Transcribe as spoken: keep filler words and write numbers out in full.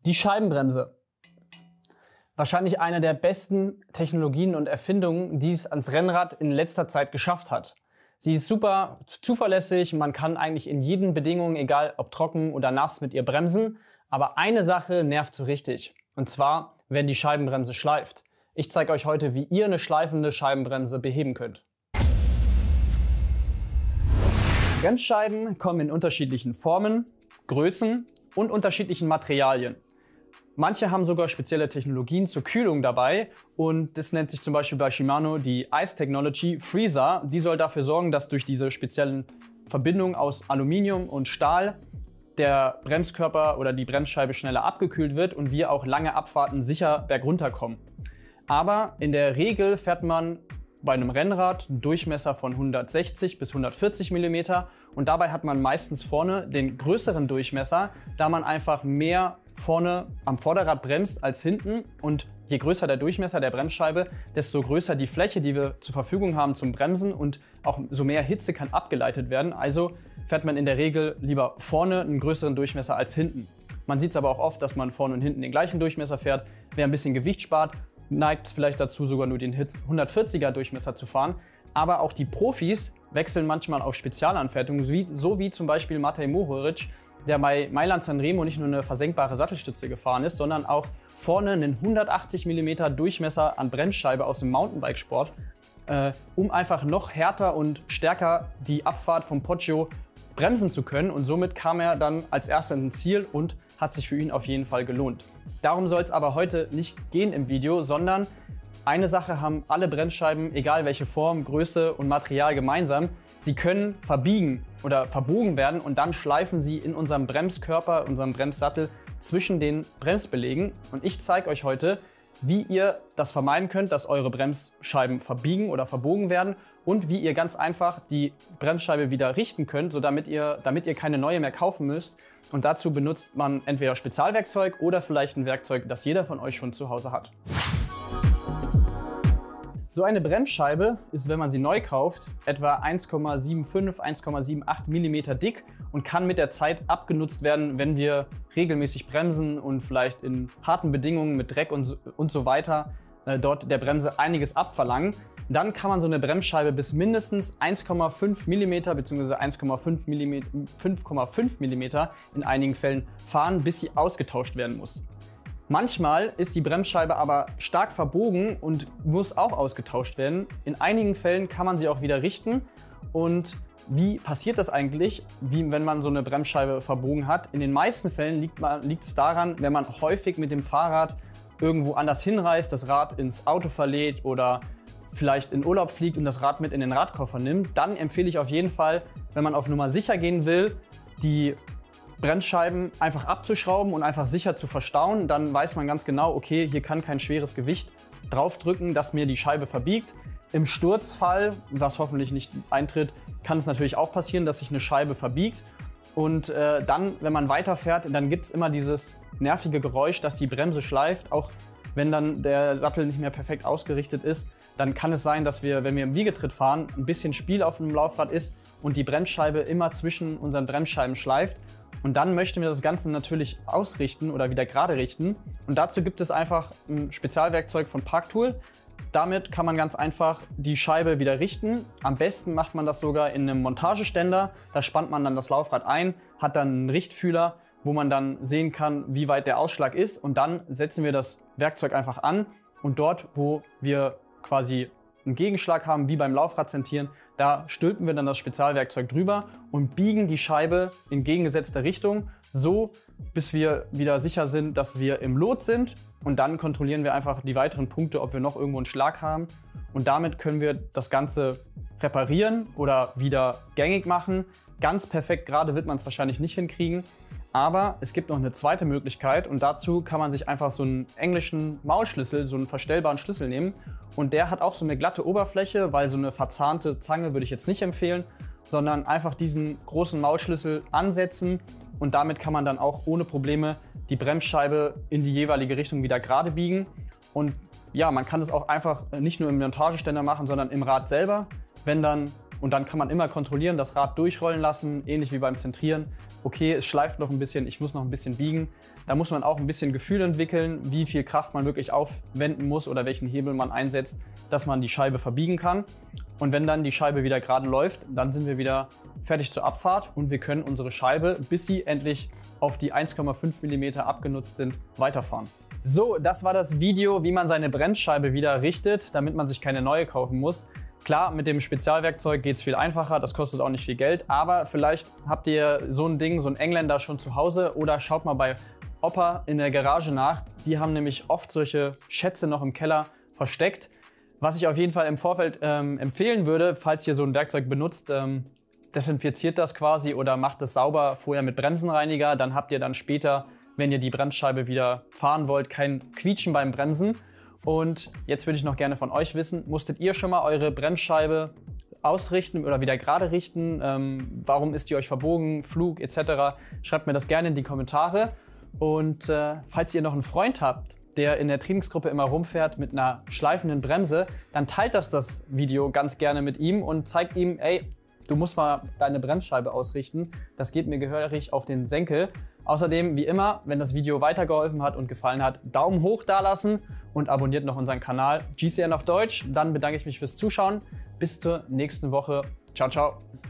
Die Scheibenbremse. Wahrscheinlich eine der besten Technologien und Erfindungen, die es ans Rennrad in letzter Zeit geschafft hat. Sie ist super zuverlässig, man kann eigentlich in jeden Bedingungen, egal ob trocken oder nass, mit ihr bremsen. Aber eine Sache nervt so richtig. Und zwar, wenn die Scheibenbremse schleift. Ich zeige euch heute, wie ihr eine schleifende Scheibenbremse beheben könnt. Bremsscheiben kommen in unterschiedlichen Formen, Größen und unterschiedlichen Materialien. Manche haben sogar spezielle Technologien zur Kühlung dabei und das nennt sich zum Beispiel bei Shimano die Ice Technology Freezer. Die soll dafür sorgen, dass durch diese speziellen Verbindungen aus Aluminium und Stahl der Bremskörper oder die Bremsscheibe schneller abgekühlt wird und wir auch lange Abfahrten sicher bergunter kommen. Aber in der Regel fährt man bei einem Rennrad einen Durchmesser von hundertsechzig bis hundertvierzig Millimeter und dabei hat man meistens vorne den größeren Durchmesser, da man einfach mehr vorne am Vorderrad bremst als hinten, und je größer der Durchmesser der Bremsscheibe, desto größer die Fläche, die wir zur Verfügung haben zum Bremsen, und auch so mehr Hitze kann abgeleitet werden. Also fährt man in der Regel lieber vorne einen größeren Durchmesser als hinten. Man sieht es aber auch oft, dass man vorne und hinten den gleichen Durchmesser fährt. Wer ein bisschen Gewicht spart, neigt vielleicht dazu, sogar nur den hundertvierziger Durchmesser zu fahren. Aber auch die Profis wechseln manchmal auf Spezialanfertigungen, so wie, so wie zum Beispiel Matej Mohoric, der bei Mailand Sanremo nicht nur eine versenkbare Sattelstütze gefahren ist, sondern auch vorne einen hundertachtzig Millimeter Durchmesser an Bremsscheibe aus dem Mountainbikesport, äh, um einfach noch härter und stärker die Abfahrt vom Poggio bremsen zu können. Und somit kam er dann als erster ins Ziel und hat sich für ihn auf jeden Fall gelohnt. Darum soll es aber heute nicht gehen im Video, sondern eine Sache haben alle Bremsscheiben, egal welche Form, Größe und Material, gemeinsam: Sie können verbiegen oder verbogen werden und dann schleifen sie in unserem Bremskörper, unserem Bremssattel zwischen den Bremsbelägen. Und ich zeige euch heute, wie ihr das vermeiden könnt, dass eure Bremsscheiben verbiegen oder verbogen werden, und wie ihr ganz einfach die Bremsscheibe wieder richten könnt, so damit ihr, damit ihr keine neue mehr kaufen müsst. Und dazu benutzt man entweder Spezialwerkzeug oder vielleicht ein Werkzeug, das jeder von euch schon zu Hause hat. So eine Bremsscheibe ist, wenn man sie neu kauft, etwa eins Komma fünfundsiebzig, eins Komma achtundsiebzig Millimeter dick und kann mit der Zeit abgenutzt werden, wenn wir regelmäßig bremsen und vielleicht in harten Bedingungen mit Dreck und so, und so weiter äh, dort der Bremse einiges abverlangen. Dann kann man so eine Bremsscheibe bis mindestens eins Komma fünf Millimeter bzw. eins Komma fünf Millimeter in einigen Fällen fahren, bis sie ausgetauscht werden muss. Manchmal ist die Bremsscheibe aber stark verbogen und muss auch ausgetauscht werden. In einigen Fällen kann man sie auch wieder richten. Und wie passiert das eigentlich, wie, wenn man so eine Bremsscheibe verbogen hat? In den meisten Fällen liegt, man, liegt es daran, wenn man häufig mit dem Fahrrad irgendwo anders hinreist, das Rad ins Auto verlädt oder vielleicht in Urlaub fliegt und das Rad mit in den Radkoffer nimmt. Dann empfehle ich auf jeden Fall, wenn man auf Nummer sicher gehen will, die Bremsscheiben einfach abzuschrauben und einfach sicher zu verstauen. Dann weiß man ganz genau, okay, hier kann kein schweres Gewicht draufdrücken, das mir die Scheibe verbiegt. Im Sturzfall, was hoffentlich nicht eintritt, kann es natürlich auch passieren, dass sich eine Scheibe verbiegt. Und äh, dann, wenn man weiterfährt, dann gibt es immer dieses nervige Geräusch, dass die Bremse schleift. Auch wenn dann der Sattel nicht mehr perfekt ausgerichtet ist, dann kann es sein, dass wir, wenn wir im Wiegetritt fahren, ein bisschen Spiel auf dem Laufrad ist und die Bremsscheibe immer zwischen unseren Bremsscheiben schleift. Und dann möchten wir das Ganze natürlich ausrichten oder wieder gerade richten. Und dazu gibt es einfach ein Spezialwerkzeug von Parktool. Damit kann man ganz einfach die Scheibe wieder richten. Am besten macht man das sogar in einem Montageständer. Da spannt man dann das Laufrad ein, hat dann einen Richtfühler, wo man dann sehen kann, wie weit der Ausschlag ist. Und dann setzen wir das Werkzeug einfach an. Und dort, wo wir quasi einen Gegenschlag haben, wie beim Laufradzentieren, da stülpen wir dann das Spezialwerkzeug drüber und biegen die Scheibe in gegengesetzter Richtung, so bis wir wieder sicher sind, dass wir im Lot sind. Und dann kontrollieren wir einfach die weiteren Punkte, ob wir noch irgendwo einen Schlag haben. Und damit können wir das Ganze reparieren oder wieder gängig machen. Ganz perfekt gerade wird man es wahrscheinlich nicht hinkriegen. Aber es gibt noch eine zweite Möglichkeit, und dazu kann man sich einfach so einen englischen Maulschlüssel, so einen verstellbaren Schlüssel nehmen. Und der hat auch so eine glatte Oberfläche, weil so eine verzahnte Zange würde ich jetzt nicht empfehlen, sondern einfach diesen großen Maulschlüssel ansetzen, und damit kann man dann auch ohne Probleme die Bremsscheibe in die jeweilige Richtung wieder gerade biegen. Und ja, man kann das auch einfach nicht nur im Montageständer machen, sondern im Rad selber. Wenn dann Und dann kann man immer kontrollieren, das Rad durchrollen lassen, ähnlich wie beim Zentrieren. Okay, es schleift noch ein bisschen, ich muss noch ein bisschen biegen. Da muss man auch ein bisschen Gefühl entwickeln, wie viel Kraft man wirklich aufwenden muss oder welchen Hebel man einsetzt, dass man die Scheibe verbiegen kann. Und wenn dann die Scheibe wieder gerade läuft, dann sind wir wieder fertig zur Abfahrt und wir können unsere Scheibe, bis sie endlich auf die eins Komma fünf Millimeter abgenutzt sind, weiterfahren. So, das war das Video, wie man seine Bremsscheibe wieder richtet, damit man sich keine neue kaufen muss. Klar, mit dem Spezialwerkzeug geht es viel einfacher, das kostet auch nicht viel Geld, aber vielleicht habt ihr so ein Ding, so ein Engländer schon zu Hause oder schaut mal bei Opa in der Garage nach. Die haben nämlich oft solche Schätze noch im Keller versteckt. Was ich auf jeden Fall im Vorfeld ähm, empfehlen würde, falls ihr so ein Werkzeug benutzt, ähm, desinfiziert das quasi oder macht es sauber vorher mit Bremsenreiniger. Dann habt ihr dann später, wenn ihr die Bremsscheibe wieder fahren wollt, kein Quietschen beim Bremsen. Und jetzt würde ich noch gerne von euch wissen, musstet ihr schon mal eure Bremsscheibe ausrichten oder wieder gerade richten? Ähm, warum ist die euch verbogen, Flug et cetera? Schreibt mir das gerne in die Kommentare. Und äh, falls ihr noch einen Freund habt, der in der Trainingsgruppe immer rumfährt mit einer schleifenden Bremse, dann teilt das das Video ganz gerne mit ihm und zeigt ihm, ey, du musst mal deine Bremsscheibe ausrichten. Das geht mir gehörig auf den Senkel. Außerdem, wie immer, wenn das Video weitergeholfen hat und gefallen hat, Daumen hoch da lassen und abonniert noch unseren Kanal G C N auf Deutsch. Dann bedanke ich mich fürs Zuschauen. Bis zur nächsten Woche. Ciao, ciao.